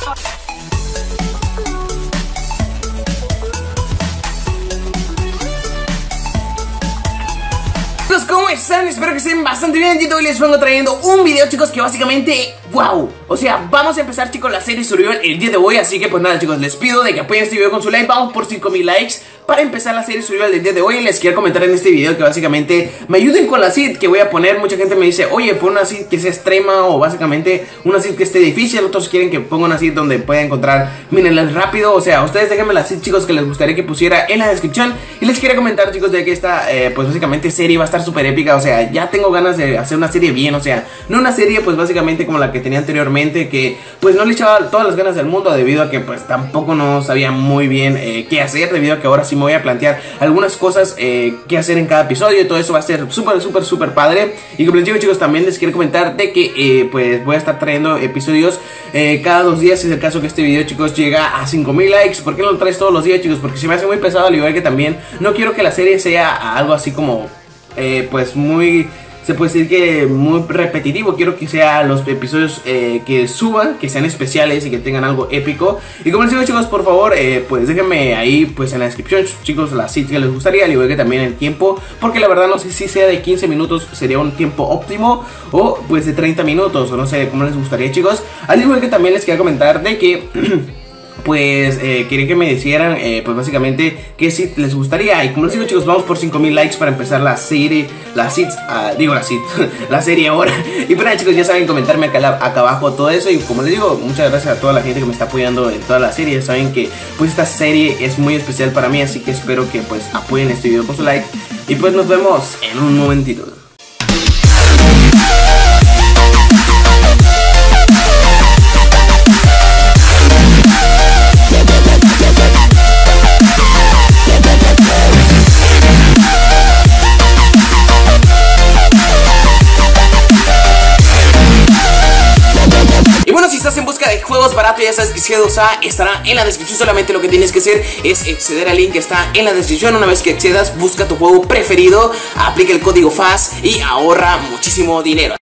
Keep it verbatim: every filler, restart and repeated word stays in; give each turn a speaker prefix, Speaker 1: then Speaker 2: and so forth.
Speaker 1: ¿Cómo están? Espero que estén bastante bien. Y hoy les vengo trayendo un video, chicos, que básicamente, wow, o sea, vamos a empezar, chicos, la serie Survival el día de hoy. Así que pues nada, chicos, les pido de que apoyen este video con su like. Vamos por cinco mil likes para empezar la serie Survival del día de hoy. Y les quiero comentar en este video que básicamente me ayuden con la seed que voy a poner. Mucha gente me dice, oye, pon una seed que sea extrema o básicamente una seed que esté difícil. Otros quieren que ponga una seed donde pueda encontrar minerales rápido. O sea, ustedes déjenme la seed, chicos, que les gustaría que pusiera en la descripción. Y les quiero comentar, chicos, de que esta, eh, pues básicamente serie va a estar súper épica. O sea, ya tengo ganas de hacer una serie bien. O sea, no una serie pues básicamente como la que tenía anteriormente, que pues no le echaba todas las ganas del mundo, debido a que pues tampoco no sabía muy bien eh, qué hacer. Debido a que ahora sí me voy a plantear algunas cosas eh, que hacer en cada episodio. Y todo eso va a ser súper, súper, súper padre. Y como les digo, chicos, también les quiero comentar de que eh, pues voy a estar trayendo episodios eh, cada dos días. Si es el caso que este video, chicos, llega a cinco mil likes. ¿Por qué no lo traes todos los días, chicos? Porque se me hace muy pesado, al igual que también no quiero que la serie sea algo así como eh, pues muy... se puede decir que muy repetitivo. Quiero que sean los episodios eh, que suban, que sean especiales y que tengan algo épico. Y como les digo, chicos, por favor, eh, pues déjenme ahí pues en la descripción, chicos, la seed que les gustaría, al igual que también el tiempo, porque la verdad no sé si sea de quince minutos sería un tiempo óptimo, o pues de treinta minutos, o no sé cómo les gustaría, chicos. Al igual que también les quería comentar de que pues eh, quería que me dijeran eh, pues básicamente que si les gustaría. Y como les digo, chicos, vamos por cinco mil likes para empezar la serie, la seed, uh, digo la seed, la serie ahora. Y pues nada, chicos, ya saben comentarme acá, acá abajo todo eso. Y como les digo, muchas gracias a toda la gente que me está apoyando en toda la serie. Ya saben que pues esta serie es muy especial para mí, así que espero que pues apoyen este video con su like. Y pues nos vemos en un momentito. Si estás en busca de juegos baratos, ya sabes que C dos A estará en la descripción. Solamente lo que tienes que hacer es acceder al link que está en la descripción. Una vez que accedas, busca tu juego preferido, aplica el código F A S y ahorra muchísimo dinero.